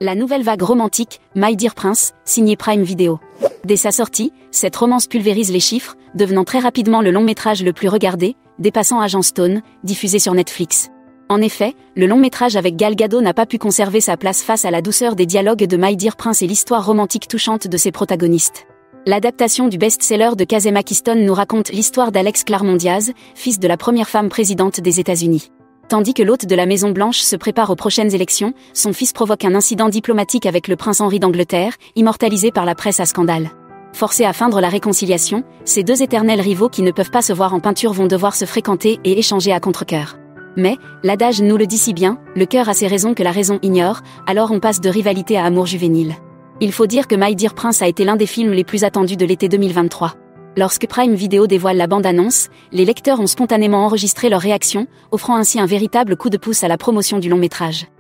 La nouvelle vague romantique, My Dear Prince, signée Prime Video. Dès sa sortie, cette romance pulvérise les chiffres, devenant très rapidement le long-métrage le plus regardé, dépassant Agent Stone, diffusé sur Netflix. En effet, le long-métrage avec Gal Gadot n'a pas pu conserver sa place face à la douceur des dialogues de My Dear Prince et l'histoire romantique touchante de ses protagonistes. L'adaptation du best-seller de Casey McKiston nous raconte l'histoire d'Alex Claremont Diaz, fils de la première femme présidente des États-Unis. Tandis que l'hôte de la Maison-Blanche se prépare aux prochaines élections, son fils provoque un incident diplomatique avec le prince Henri d'Angleterre, immortalisé par la presse à scandale. Forcés à feindre la réconciliation, ces deux éternels rivaux qui ne peuvent pas se voir en peinture vont devoir se fréquenter et échanger à contre-cœur. Mais, l'adage nous le dit si bien, le cœur a ses raisons que la raison ignore, alors on passe de rivalité à amour juvénile. Il faut dire que My Dear Prince a été l'un des films les plus attendus de l'été 2023. Lorsque Prime Video dévoile la bande-annonce, les lecteurs ont spontanément enregistré leur réaction, offrant ainsi un véritable coup de pouce à la promotion du long-métrage.